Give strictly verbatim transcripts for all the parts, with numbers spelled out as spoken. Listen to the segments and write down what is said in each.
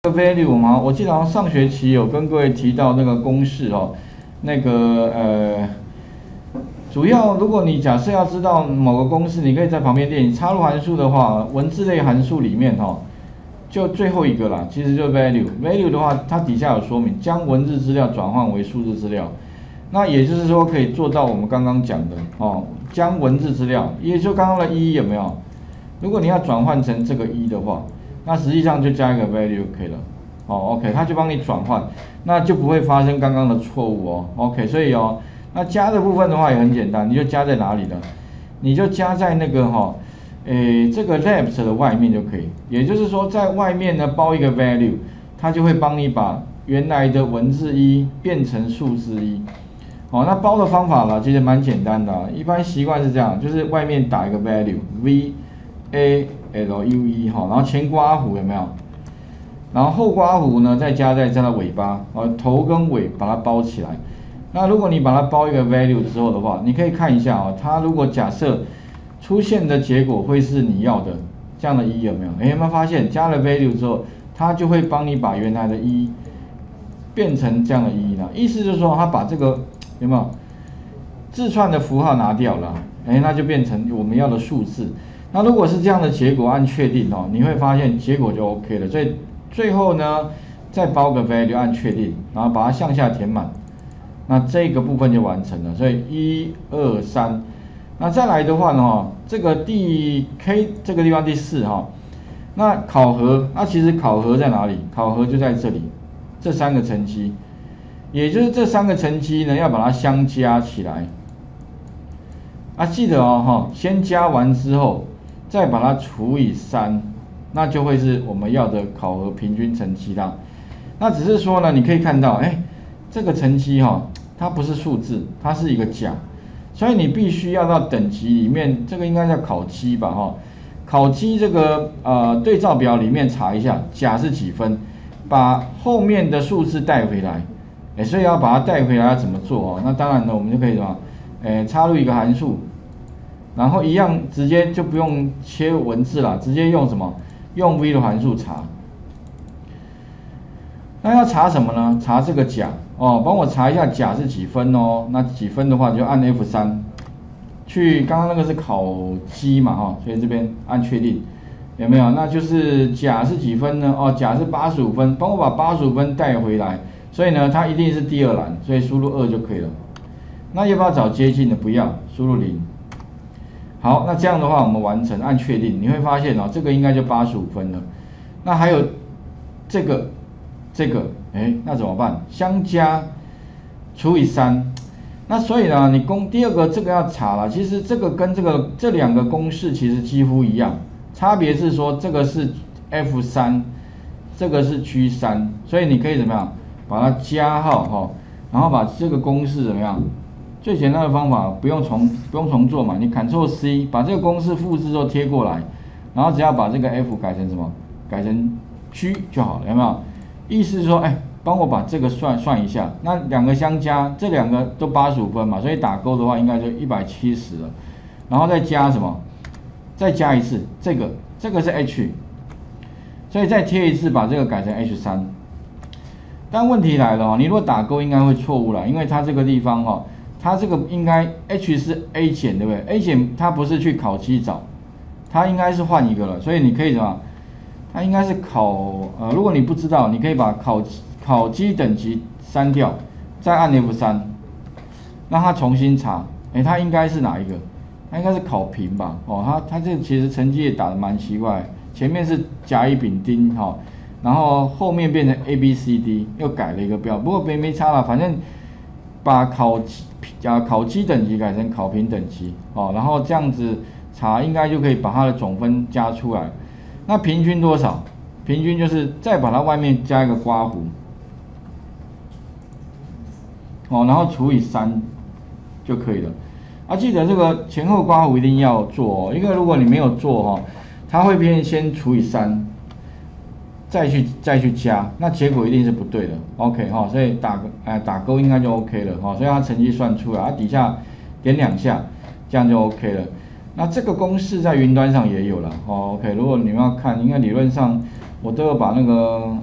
value 嘛，我记得好像上学期有跟各位提到那个公式哦，那个呃，主要如果你假设要知道某个公式，你可以在旁边练。插入函数的话，文字类函数里面哈、哦，就最后一个啦，其实就 value。value 的话，它底下有说明，将文字资料转换为数字资料。那也就是说，可以做到我们刚刚讲的哦，将文字资料，也就刚刚的一有没有？如果你要转换成这个一的话，那实际上就加一个 value 可以了。哦 ，OK， 它就帮你转换，那就不会发生刚刚的错误哦。OK， 所以哦，那加的部分的话也很简单，你就加在哪里呢？你就加在那个哈、哦，诶，这个 left 的外面就可以。也就是说，在外面呢包一个 value， 它就会帮你把原来的文字一变成数字一。哦，那包的方法呢，其实蛮简单的、啊，一般习惯是这样，就是外面打一个 value v a l u e 哈，然后前刮弧有没有？然后后刮弧呢，再加在它的尾巴，呃，头跟尾把它包起来。那如果你把它包一个 value 之后的话，你可以看一下啊、哦，它如果假设出现的结果会是你要的这样的一有没有？哎，有没有发现加了 value 之后，它就会帮你把原来的一变成这样的一呢？意思就是说，它把这个有没有字串的符号拿掉了？哎，那就变成我们要的数字。那如果是这样的结果，按确定哦，你会发现结果就 OK 了。所以最后呢，再包个 value 按确定，然后把它向下填满，那这个部分就完成了。所以一二三，那再来的话呢，这个第 K 这个地方第四哈，那考核，那其实考核在哪里？考核就在这里，这三个乘积，也就是这三个乘积呢，要把它相加起来。啊，记得哦哈，先加完之后，再把它除以三。那就会是我们要的考核平均乘积啦。那只是说呢，你可以看到，哎，这个乘积哈、哦，它不是数字，它是一个甲，所以你必须要到等级里面，这个应该叫考积吧哈、哦。考积这个呃对照表里面查一下甲是几分，把后面的数字带回来，哎，所以要把它带回来要怎么做哦？那当然呢，我们就可以什么，哎，插入一个函数，然后一样直接就不用切文字了，直接用什么？用 v 的函数查，那要查什么呢？查这个甲哦，帮我查一下甲是几分哦。那几分的话就按 F 三，去刚刚那个是考积嘛哈、哦，所以这边按确定，有没有？那就是甲是几分呢？哦，甲是八十五分，帮我把八十五分带回来，所以呢它一定是第二栏，所以输入二就可以了。那要不要找接近的？不要，输入零。好，那这样的话我们完成，按确定，你会发现哦，这个应该就八十五分了。那还有这个，这个，哎，那怎么办？相加除以三。那所以呢，你公第二个这个要查了，其实这个跟这个这两个公式其实几乎一样，差别是说这个是 F 三，这个是 G 三，所以你可以怎么样把它加号哈、哦，然后把这个公式怎么样？最简单的方法不用重不用重做嘛，你 Ctrl C 把这个公式复制之后贴过来，然后只要把这个 F 改成什么？改成 G 就好了，有没有？意思是说，哎，帮我把这个算算一下，那两个相加，这两个都八十五分嘛，所以打勾的话应该就一百七十了，然后再加什么？再加一次这个，这个是 H， 所以再贴一次，把这个改成 H 三。但问题来了哦，你如果打勾应该会错误了，因为它这个地方哦。它这个应该 H 是 A 减对不对 ？A 减它不是去考积找，它应该是换一个了，所以你可以什么？它应该是考呃，如果你不知道，你可以把考考积等级删掉，再按 F 三，让它重新查。哎，它应该是哪一个？它应该是考评吧？哦，它它这其实成绩也打得蛮奇怪，前面是甲乙丙丁哈、哦，然后后面变成 A B C D 又改了一个标，不过没没差了，反正把考啊考积等级改成考评等级哦，然后这样子查应该就可以把它的总分加出来。那平均多少？平均就是再把它外面加一个刮弧，哦，然后除以三就可以了。啊，记得这个前后刮弧一定要做哦，因为如果你没有做哦，它会变先除以三，再去再去加，那结果一定是不对的。OK 哈、哦，所以打哎打勾应该就 OK 了哈、哦，所以它成绩算出来，它底下点两下，这样就 OK 了。那这个公式在云端上也有了哦 ，OK。如果你们要看，应该理论上我都有把那个呃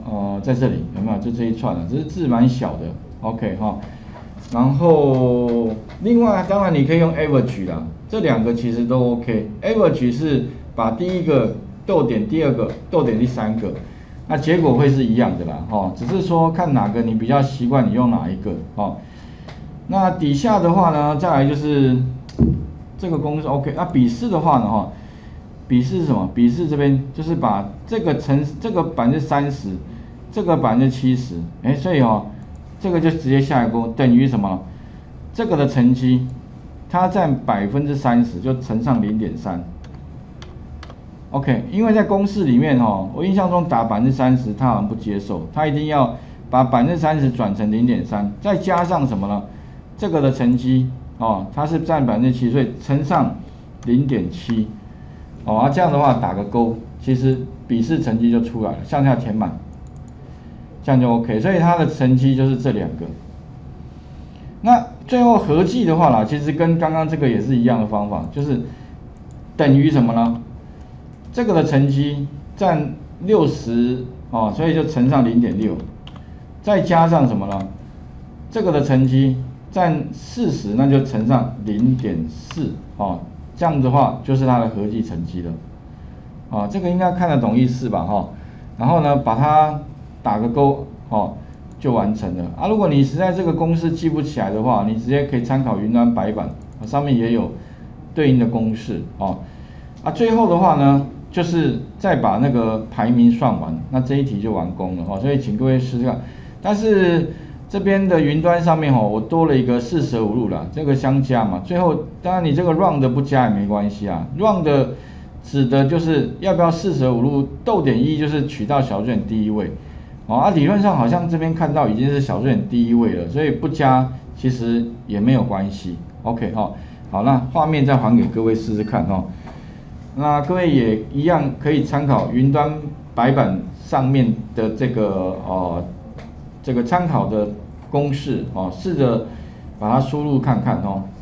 在这里有没有？就这一串啊，只是字蛮小的 ，OK 哈、哦。然后另外当然你可以用 average 啦，这两个其实都 OK。average 是把第一个逗点，第二个逗点，第三个，那结果会是一样的啦，哦，只是说看哪个你比较习惯，你用哪一个哦。那底下的话呢，再来就是这个公式 OK。那笔试的话呢，哈，笔试是什么？笔试这边就是把这个乘这个百分之三十，这个百分之七十，哎，所以哦，这个就直接下一个等于什么？这个的乘积，它占百分之三十，就乘上零点三。OK， 因为在公式里面哦，我印象中打百分之三十，它好像不接受，它一定要把百分之三十转成零点三，再加上什么呢？这个的乘积哦，它是占百分之七，所以乘上零点七，哦，啊这样的话打个勾，其实笔试成绩就出来了，向下填满，这样就 OK， 所以它的成绩就是这两个。那最后合计的话啦，其实跟刚刚这个也是一样的方法，就是等于什么呢？这个的乘积占六十哦，所以就乘上零点六，再加上什么呢？这个的乘积占四十，那就乘上零点四哦，这样的话就是它的合计成绩了。啊，这个应该看得懂意思吧？哈、哦，然后呢，把它打个勾哦，就完成了。啊，如果你实在这个公式记不起来的话，你直接可以参考云端白板，上面也有对应的公式哦。啊，最后的话呢，就是再把那个排名算完，那这一题就完工了哦。所以请各位试试看。但是这边的云端上面哦，我多了一个四舍五入啦，这个相加嘛。最后当然你这个 round 不加也没关系啊 ，round 指的就是要不要四舍五入，逗点一就是取到小数点第一位。哦，啊，理论上好像这边看到已经是小数点第一位了，所以不加其实也没有关系。OK 哈、哦，好，那画面再还给各位试试看哦。那各位也一样可以参考云端白板上面的这个呃这个参考的公式哦，试着把它输入看看哦。